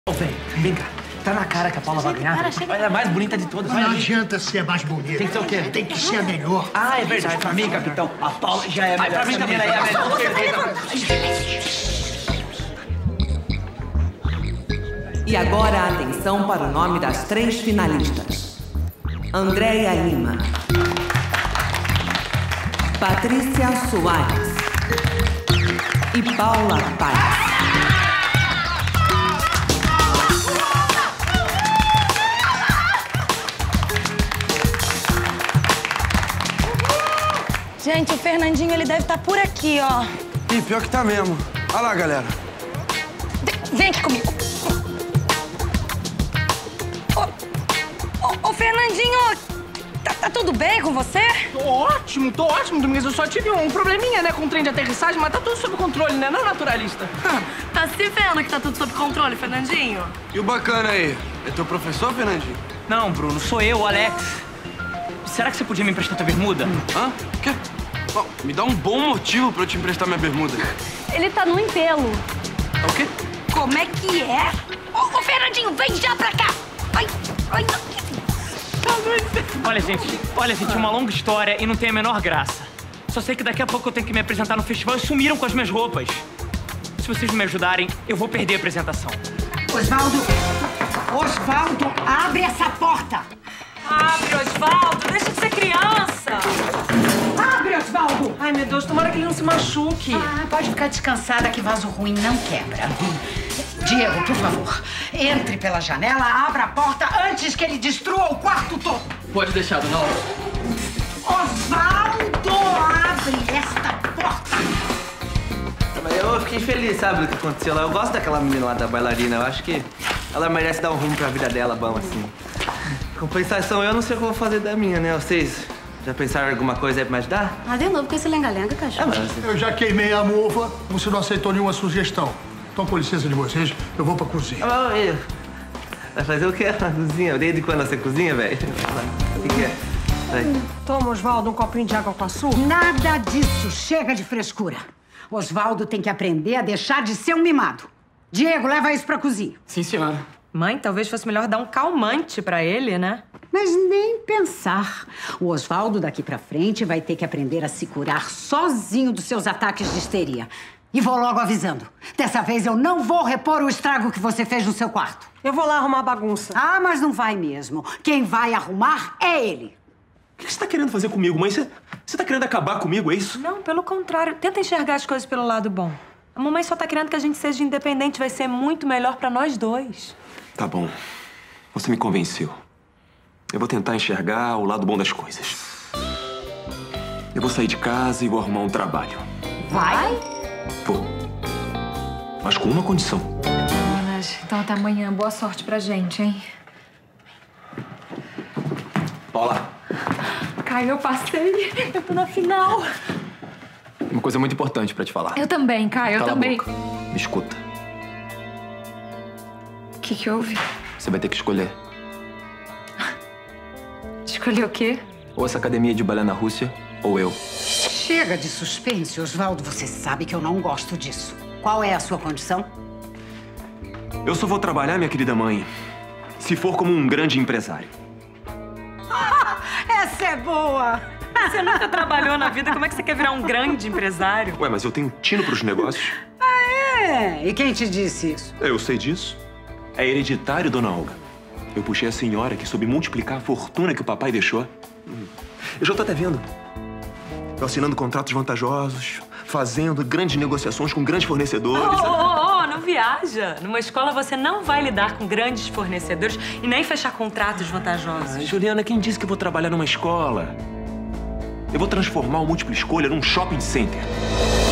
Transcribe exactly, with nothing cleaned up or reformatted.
Ô, vem, vem cá. Tá na cara que a Paula vai ganhar. Ela é a mais bonita de todas. Não adianta ser mais bonita. Tem que ser o quê? Tem que ser a melhor. Ah, é verdade. Pra mim, capitão, a Paula já é a melhor. Pra mim também é a melhor. Com certeza. E agora, atenção para o nome das três finalistas. Andréia Lima. Patrícia Soares. E Paula Paz. Gente, o Fernandinho, ele deve estar por aqui, ó. Ih, pior que tá mesmo. Olha lá, galera. Vem aqui comigo. Ô, ô, ô Fernandinho, tá, tá tudo bem com você? Tô ótimo, tô ótimo, Domingos. Eu só tive um probleminha, né, com o trem de aterrissagem, mas tá tudo sob controle, né? Não, naturalista. Tá se vendo que tá tudo sob controle, Fernandinho? E o bacana aí? É teu professor, Fernandinho? Não, Bruno, sou eu, o Alex. Será que você podia me emprestar tua bermuda? Hã? Quê? Oh, me dá um bom motivo pra eu te emprestar minha bermuda. Ele tá no enterro. É o quê? Como é que é? Ô, ô Fernandinho, vem já pra cá. Vai, vai. Olha, gente, olha, gente, é uma longa história e não tem a menor graça. Só sei que daqui a pouco eu tenho que me apresentar no festival e sumiram com as minhas roupas. Se vocês não me ajudarem, eu vou perder a apresentação. Osvaldo! Osvaldo, abre essa porta! Abre, Osvaldo, deixa de ser criança. Abre, Osvaldo! Ai, meu Deus, tomara que ele não se machuque. Ah, pode ficar descansada que vaso ruim não quebra. Diego, por favor, entre pela janela, abra a porta antes que ele destrua o quarto todo. Pode deixar, dona Laura. Osvaldo, abre esta porta! Eu fiquei feliz, sabe, do que aconteceu lá. Eu gosto daquela menina lá, da bailarina. Eu acho que ela merece dar um rumo pra vida dela, bom, assim. Compensação, eu não sei o que eu vou fazer da minha, né? Vocês já pensaram em alguma coisa aí pra me ajudar? Ah, de novo com esse lenga-lenga, cachorro. É, mas... Eu já queimei a muva, você não aceitou nenhuma sugestão. Então, com licença de vocês, eu vou pra cozinha. Ah, eu... Vai fazer o quê na cozinha? Desde quando você cozinha, velho? O que, que é? Vai. Toma, Osvaldo, um copinho de água com açúcar. Nada disso. Chega de frescura. Osvaldo tem que aprender a deixar de ser um mimado. Diego, leva isso pra cozinha. Sim, senhora. Mãe, talvez fosse melhor dar um calmante pra ele, né? Mas nem pensar. O Osvaldo, daqui pra frente, vai ter que aprender a se curar sozinho dos seus ataques de histeria. E vou logo avisando. Dessa vez eu não vou repor o estrago que você fez no seu quarto. Eu vou lá arrumar a bagunça. Ah, mas não vai mesmo. Quem vai arrumar é ele. O que você tá querendo fazer comigo, mãe? Você, você tá querendo acabar comigo, é isso? Não, pelo contrário. Tenta enxergar as coisas pelo lado bom. A mamãe só tá querendo que a gente seja independente. Vai ser muito melhor pra nós dois. Tá bom. Você me convenceu. Eu vou tentar enxergar o lado bom das coisas. Eu vou sair de casa e vou arrumar um trabalho. Vai? Vou. Mas com uma condição. Meninas, então até amanhã. Boa sorte pra gente, hein? Paula. Caio, eu passei. Eu tô na final. Uma coisa muito importante pra te falar. Eu também, Caio, eu Cala também. a boca. Me escuta. O que que houve? Você vai ter que escolher. Escolher o quê? Ou essa academia de balé na Rússia, ou eu. Chega de suspense, Osvaldo. Você sabe que eu não gosto disso. Qual é a sua condição? Eu só vou trabalhar, minha querida mãe, se for como um grande empresário. Essa é boa! Você nunca trabalhou na vida. Como é que você quer virar um grande empresário? Ué, mas eu tenho tino pros negócios. Ah, é? E quem te disse isso? Eu sei disso. É hereditário, dona Olga. Eu puxei a senhora que soube multiplicar a fortuna que o papai deixou. Eu já tô até vendo. Eu assinando contratos vantajosos, fazendo grandes negociações com grandes fornecedores. Oh, oh, oh, não viaja. Numa escola você não vai lidar com grandes fornecedores e nem fechar contratos vantajosos. Ah, Juliana, quem disse que eu vou trabalhar numa escola? Eu vou transformar o Múltipla Escolha num shopping center.